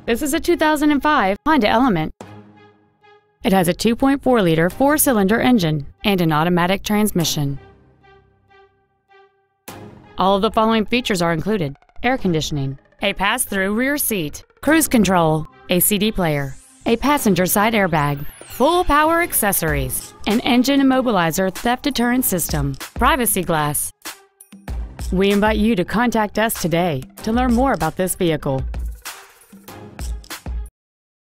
This is a 2005 Honda Element. It has a 2.4-liter four-cylinder engine and an automatic transmission. All of the following features are included: air conditioning, a pass-through rear seat, cruise control, a CD player, a passenger side airbag, full power accessories, an engine immobilizer theft deterrent system, privacy glass. We invite you to contact us today to learn more about this vehicle.